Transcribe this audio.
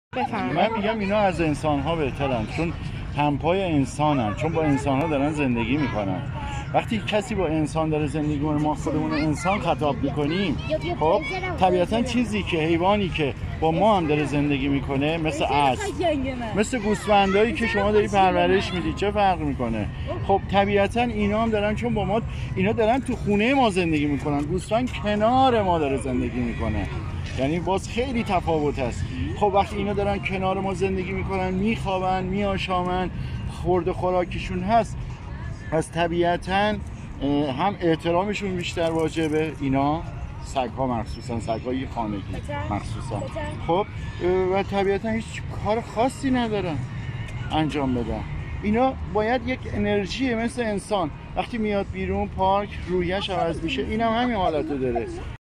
من میگم اینا از انسان ها بهترن، چون همپای انسانن، چون با انسان ها دارن زندگی میکنن. وقتی کسی با انسان داره زندگی میکنه، ما خودمون انسان خطاب میکنیم، خب طبیعتا چیزی که حیوانی که با ما هم داره زندگی میکنه، مثل اسب، مثل گوسفندایی که شما داری پرورش میدی، چه فرق میکنه؟ خب طبیعتا اینا هم دارن، چون با ما اینا دارن تو خونه ما زندگی میکنن، گوسفند کنار ما داره زندگی میکنه، یعنی باز خیلی تفاوت است. خب وقتی اینا دارن کنار ما زندگی میکنن، میخوابن، میآشامن، خورد خوراکشون هست، پس طبیعتا هم احترامشون بیشتر واجبه. اینا سگ‌ها مخصوصا، سگ‌های خانگی مخصوصا، خب و طبیعتا هیچ کار خاصی ندارن انجام بدن. اینا باید یک انرژی مثل انسان، وقتی میاد بیرون پارک رویش عوض میشه، اینم همین حالتو داره.